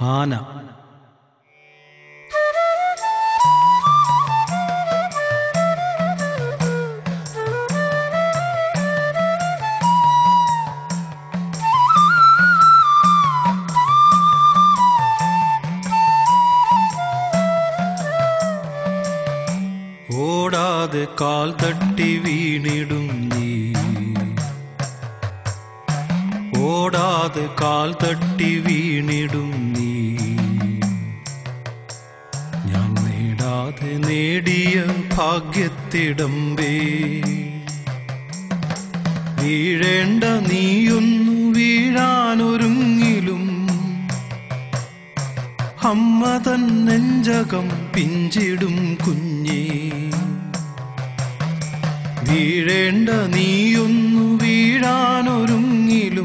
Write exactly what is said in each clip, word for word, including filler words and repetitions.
ആന. ഓടാതെ കാൽ തട്ടി വീണിടും നീ, ഓടാതെ കാൽ തട്ടി വീണിടും നീ. ഞാൻ നേടാതെ നേടിയ ഭാഗ്യത്തിടമ്പേ, വീഴേണ്ട നീയൊന്നു വീഴാനൊരുങ്ങിലും അമ്മ തൻ നെഞ്ചകം പിഞ്ചിടും കുഞ്ഞേ. വീഴേണ്ട നീയൊന്നു വീഴാനൊരുങ്ങിലും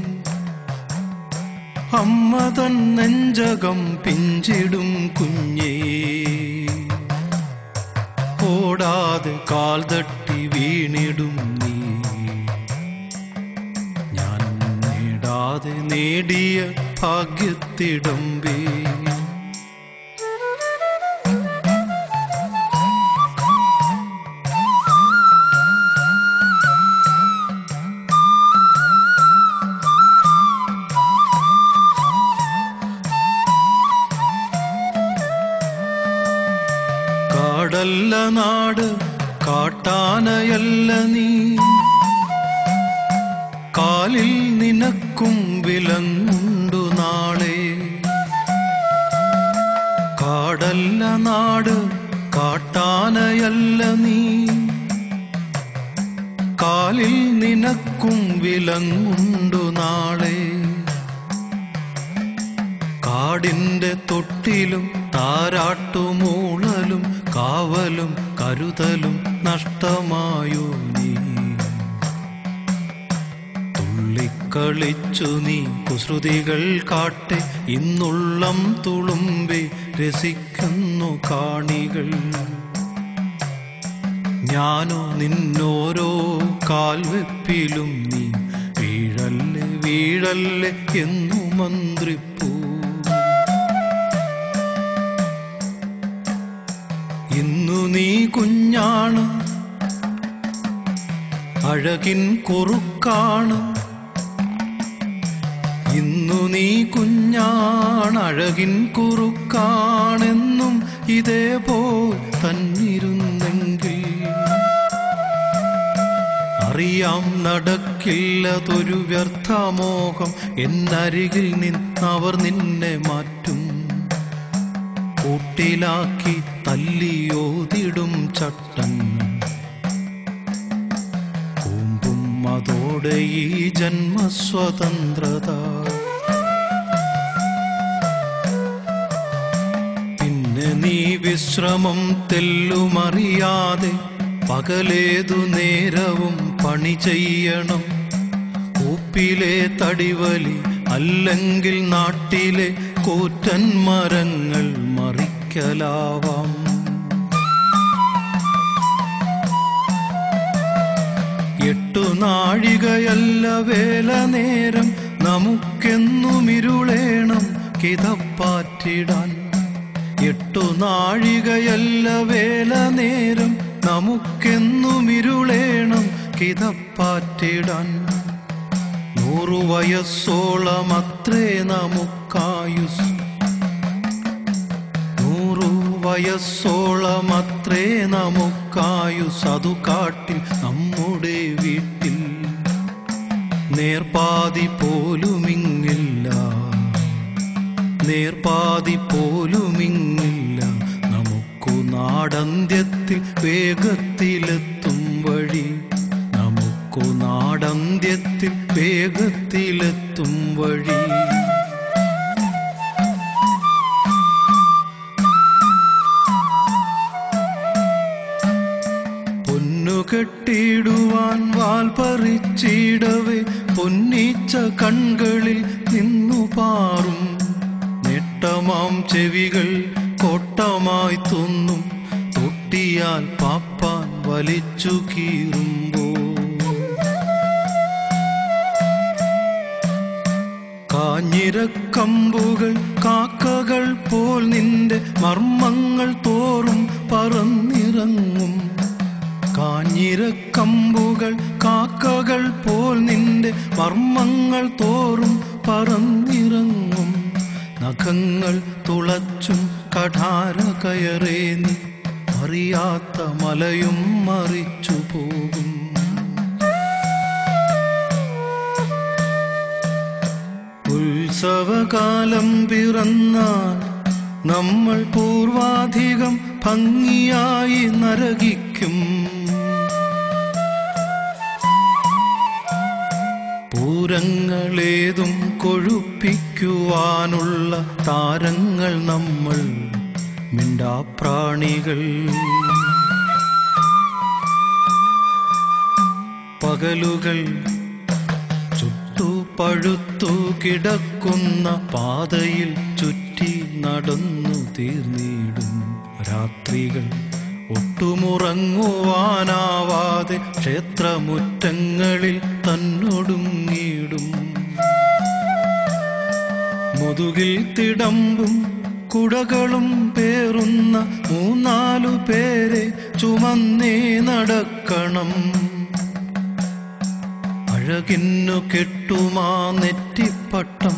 അമ്മ തൻ നെഞ്ചകം പിഞ്ചിടും കുഞ്ഞേ. ഓടാതെ കാൽ തട്ടി വീണിടും നീ, ഞാൻ നേടാതെ നേടിയ ഭാഗ്യത്തിടമ്പേ. കാടല്ല നാട്, കാട്ടാനയല്ല നീ, കാലിൽ നിനക്കും വിലങ്ങുണ്ടു നാളെ. കാടല്ല നാട്, കാട്ടാനയല്ല നീ, കാലിൽ നിനക്കും വിലങ്ങുണ്ടു നാളെ. കാടിന്റെ തൊട്ടിലും താരാട്ടുമൂളലും കാവലും കരുതലും നഷ്ടമായോ നീ. തുള്ളിക്കളിച്ചു നീ കുസൃതികൾ കാട്ടെ, ഇന്നുള്ളം തുളുമ്പെ രസിക്കുന്നു കാണികൾ. ഞാനോ നിന്നോരോ കാൽവെപ്പിലും നീ വീഴല്ലേ വീഴല്ലേ എന്നു മന്ത്രിപ്പൂ. ഇന്നു നീ കുഞ്ഞാണ്, അഴകിൻ കുറുക്കാണ്. ഇന്നു നീ കുഞ്ഞാണ്, അഴകിൻ കുറുക്കാണെന്നും ഇതേപോൽ തന്നിരുന്നെങ്കിൽ അറിയാം നടക്കില്ലതൊരു വ്യർത്ഥമോഹം. എന്നരികിൽ നിന്നവർ നിന്നെ മാറ്റും, കൂട്ടിലാക്കി തല്ലിയോതിടും ചട്ടങ്ങൾ. കൂമ്പും അതോടെ ഈ ജന്മസ്വതന്ത്രത. പിന്നെ നീ വിശ്രമം തെല്ലുമറിയാതെ പകലേതു നേരവും പണി ചെയ്യണം. കൂപ്പിലെ തടിവലി അല്ലെങ്കിൽ നാട്ടിലെ കൂറ്റൻ മരങ്ങൾ മറിക്കലാവാം. എട്ടു നാഴികയല്ല വേല നേരം, നമുക്കെന്നും ഇരുളേണം കിതപ്പാറ്റിടാൻ. എട്ടു നാഴികയല്ല വേല നേരം, നമുക്കെന്നും ഇരുളേണം കിതപ്പാറ്റിടാൻ. നൂറു വയസ്സോളമത്രേ നമുക്കായുസ്, നൂറു വയസ്സോളമത്രേ നമുക്കായുസ്. അതു കാട്ടിൽ നമ്മുടെ വീട്ടിൽ നേർപാതി പോലുമിങ്ങില്ല, നേർപാതി പോലുമിങ്ങില്ല. നമുക്കു നാടന്ത്യത്തിൽ വേഗത്തിലെത്തും വഴി, നമുക്കു നാടന്ത്യത്തിൽ വേഗത്തിലെത്തും വഴി. പൊന്നുകെട്ടിടുവാൻ വാൽ പറിച്ചിടവേ പൊന്നീച്ച കൺകളിൽ നിന്നു പാറും. നെട്ടമാം ചെവികൾ കോട്ടമായി തുന്നും, തൊട്ടിയാൽ പാപ്പാൻ വലിച്ചു കീറുമ്പോ. കാഞ്ഞിരക്കമ്പുകൾ കാക്കകൾ പോൽ നിന്റെ മർമ്മങ്ങൾ തോറും പറന്നിറങ്ങും. കാഞ്ഞിരക്കമ്പുകൾ കാക്കകൾ പോൽ നിന്റെ മർമ്മങ്ങൾ തോറും പറന്നിറങ്ങും. നഖങ്ങൾ തുളച്ചും കഠാര കയറേ നീ അറിയാത്ത മലയും മറിച്ചു പോകും. ഉത്സവകാലം പിറന്നാൽ നമ്മൾ പൂർവാധികം ഭംഗിയായി നരകിക്കും. പൂരങ്ങളേതും കൊഴുപ്പിക്കുവാനുള്ള താരങ്ങൾ നമ്മൾ മിണ്ടാപ്രാണികൾ. പകലുകൾ ചുട്ടു പഴുത്തു കിടക്കുന്ന പാതയിൽ ചുറ്റി നടന്നു തീർന്നിടും. രാത്രികൾ ഒട്ടുമുറങ്ങുവാനാവാതെ ക്ഷേത്രമുറ്റങ്ങളിൽ തന്നൊടുങ്ങിടും. മുതുകിൽ തിടമ്പും കുടകളും പേറുന്ന മൂന്നാലു പേരെ ചുമന്നേ നടക്കണം. അഴകിന്നു കെട്ടുമാ നെറ്റിപ്പട്ടം,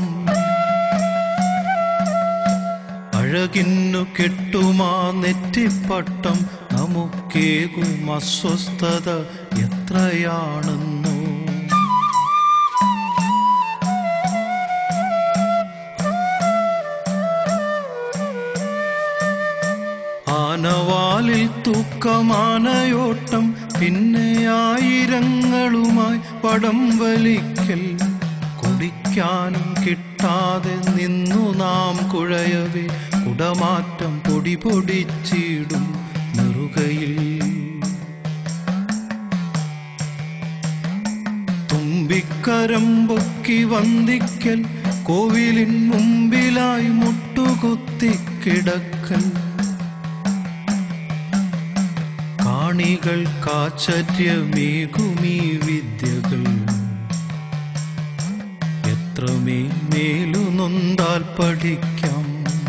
അഴകിന്നു കെട്ടുമാ നെറ്റിപ്പട്ടം നമുക്കേകും അസ്വസ്ഥത എത്രയാണെന്നോ. ആനവാലിൽ തൂക്കമാനയോട്ടം, പിന്നെ ആയിരങ്ങളുമായി പടം വലിക്കൽ. കുടിക്കാനും കിട്ടാതെ നിന്നു നാം കുഴയവേ കുടമാറ്റം പൊടി പൊടിച്ചിടും നെറുകയിൽ. തുമ്പിക്കരം പൊക്കി വന്ദിക്കൽ, കോവിലിൻ മുമ്പിലായി മുട്ടുകുത്തിക്കിടക്കൽ. കാണികൾക്കാശ്ചര്യമേകുമീ വിദ്യകൾ എത്രമേലു നൊന്താൽ പഠിക്കാം.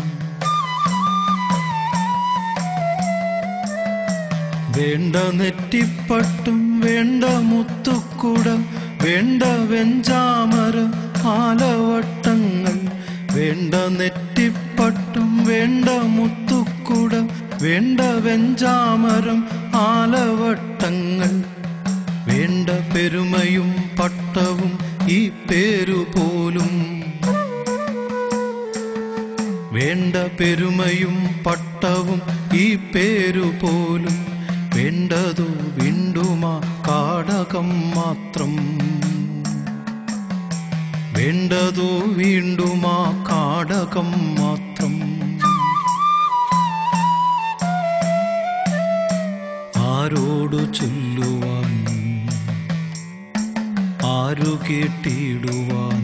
വേണ്ട നെറ്റിപ്പട്ടും വേണ്ട മുത്തുക്കുടം, വേണ്ട വെഞ്ചാമരം ആലവട്ടങ്ങൾ. വേണ്ട നെറ്റിപ്പട്ടും വേണ്ട മുത്തുക്കുടം, വേണ്ട വെഞ്ചാമരം ആലവട്ടങ്ങൾ. വേണ്ട പെരുമയും പട്ടവും ഈ പേരുപോലും. വേണ്ട പെരുമയും പട്ടവും ഈ പേരുപോലും. വേണ്ടതു വീണ്ടുമാ കാടകം മാത്രം. വേണ്ടതു വീണ്ടുമാ കാടകം മാത്രം. ആരോടു ചൊല്ലുവാൻ, ആരു കേട്ടിടുവാൻ.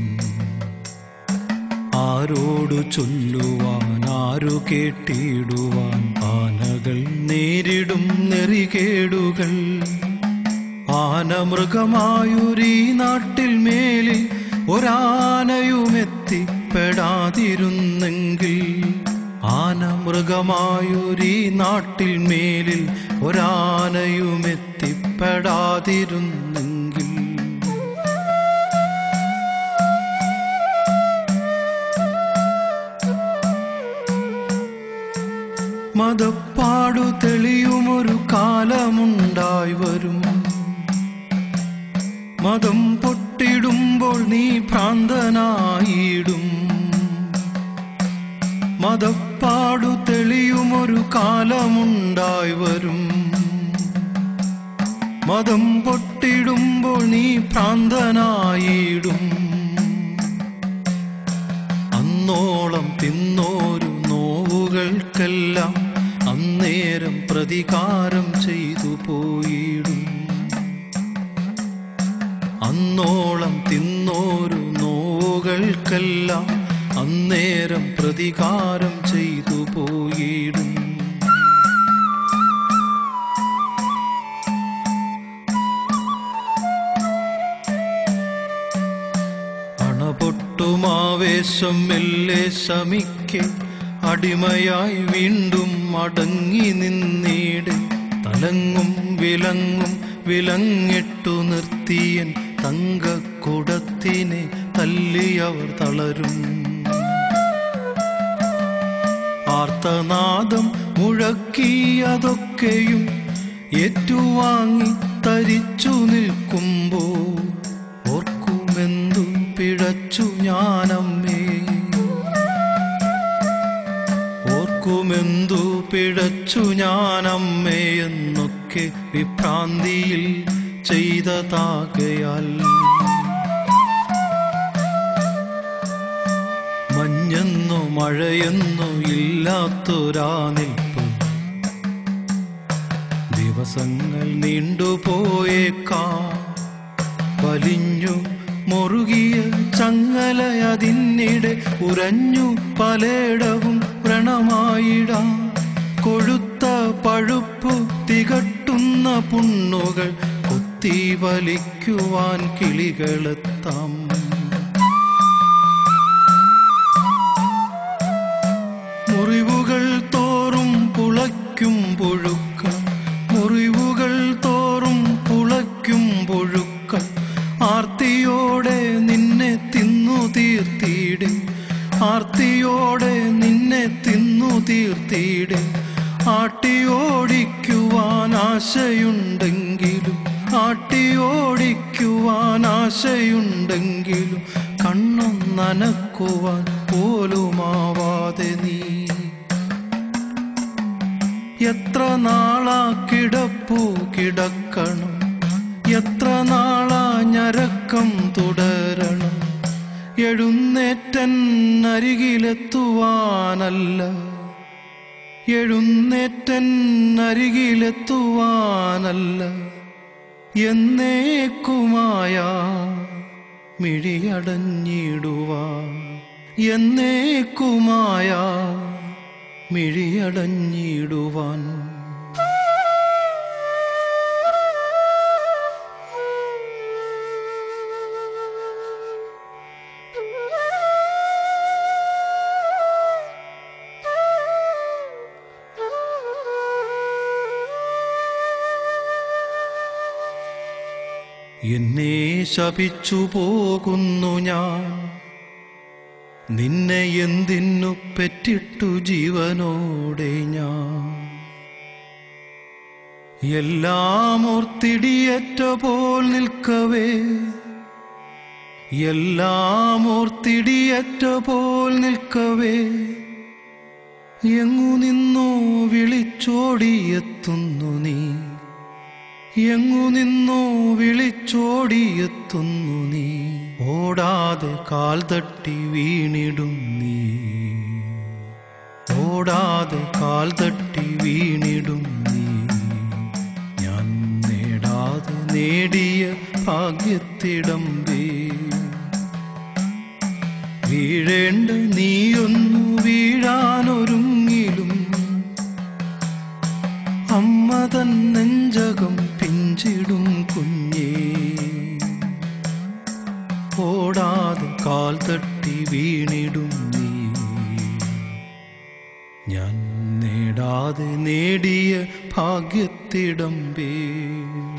ആരോടു ചൊല്ലുവാൻ, ആരു കേട്ടിടുവാൻ. ആനകൾ നേരിടും നെറികേടുകൾ. ആന മൃഗമായൊരീ നാട്ടിൽ മേലിൽ ഒരാനയുമെത്തിപ്പെടാതിരുന്നെങ്കിൽ. ആന മൃഗമായൊരീ നാട്ടിൽ മേലിൽ ഒരാനയുമെത്തിപ്പെടാതിരുന്നെങ്കിൽ. മതപ്പാടു തെളിയുമൊരു കാലമുണ്ടായി വരും. മതം പൊട്ടിടുമ്പോൾ നീ ഭ്രാന്തനായിടും. മതപ്പാടു തെളിയുമൊരു കാലമുണ്ടായി വരും. മതം പൊട്ടിടുമ്പോൾ നീ ഭ്രാന്തനായിടും. അന്നോളം തിന്നോരു നോവുകൾക്കെല്ലാം അന്നേരം പ്രതികാരം ചെയ്തു പോയിടും. അന്നോളം തിന്നോരു നോവുകൾക്കെല്ലാം അന്നേരം പ്രതികാരം ചെയ്തു പോയിടും. അണപൊട്ടുമാവേശം മെല്ലെ ശമിക്കെ അടിമയായി വീണ്ടും മടങ്ങി നിന്നീടെ തലങ്ങും വിലങ്ങും വിലങ്ങിട്ടു നിർത്തിയൻ തങ്കക്കുടത്തിനെ തല്ലിയവർ തളരും. ആർത്തനാദം മുഴക്കിയതൊക്കെയും ഏറ്റുവാങ്ങി തരിച്ചു നിൽക്കുമ്പോ ഓർക്കുമെന്തു പിഴച്ചു ഞാനമ്മേ, ഓർക്കുമെന്തു പിഴച്ചു ഞാനമ്മേ എന്നൊക്കെ വിഭ്രാന്തിയിൽ ചെയ്തതാകയാൽ. മഞ്ഞെന്നോ മഴയെന്നോ ഇല്ലാത്തൊരാ നിൽപ്പ് ദിവസങ്ങൾ നീണ്ടുപോയേക്കാം. വലിഞ്ഞു മുറുകിയ ചങ്ങലയതിന്നിടെ ഉരഞ്ഞു പലയിടവും വ്രണമായിടാം. കൊഴുത്ത പഴുപ്പു തികട്ടുന്ന പുണ്ണുകൾ കുത്തി വലിക്കുവാൻ കിളികളെത്താം. മുറിവുകൾ തോറും പുളയ്ക്കും പുഴുക്ക, മുറിവുകൾ തോറും പുളയ്ക്കും പുഴുക്ക ആർത്തിയോടെ നിന്നെ തിന്നു തീർത്തിയിടെ, ആർത്തിയോടെ നിന്നെ തിന്നു തീർത്തിയിടെ. ആട്ടിയോടിക്കുവാൻ ആശയുണ്ടെങ്കിലും, ആട്ടിയോടിക്കുവാൻ ആശയുണ്ടെങ്കിലും കണ്ണും നനക്കുവാൻ പോലുമാവാതെ നീ. എത്ര നാളാ കിടപ്പു കിടക്കണം, എത്ര നാളാ ഞരക്കം തുടരണം. എഴുന്നേറ്റൻ അരികിലെത്തുവാനല്ല, എഴുന്നേറ്റൻ അരികിലെത്തുവാനല്ല എന്നേക്കുമായ മിഴിയടഞ്ഞിടുവാൻ, എന്നേക്കുമായ മിഴിയടഞ്ഞിടുവാൻ. എന്നെ ശപിച്ചു പോകുന്നു ഞാൻ, നിന്നെ എന്തിനു പെറ്റിട്ടു ജീവനോടെ ഞാൻ. എല്ലാം ഓർത്തിടിയേറ്റ പോൽ നിൽക്കവേ, എല്ലാം ഓർത്തിടിയേറ്റ പോൽ നിൽക്കവേ എങ്ങു നിന്നോ വിളിച്ചോടിയെത്തുന്നു നീ, എങ്ങു നിന്നോ വിളിച്ചോടിയെത്തുന്നു നീ. ഓടാതെ കാൽ തട്ടി വീണിടും നീ, ഓടാതെ കാൽ തട്ടി വീണിടും നീ. ഞാൻ നേടാതെ നേടിയ ഭാഗ്യത്തിടമ്പേ, വീഴേണ്ട നീയൊന്നു വീഴാനൊരുങ്ങിലും അമ്മ തൻ നെഞ്ചകം പിഞ്ചിടും കുഞ്ഞേ. ഓടാതെ കാൽ തട്ടി വീണിടും നീ, ഞാൻ നേടാതെ നേടിയ ഭാഗ്യത്തിടമ്പേ.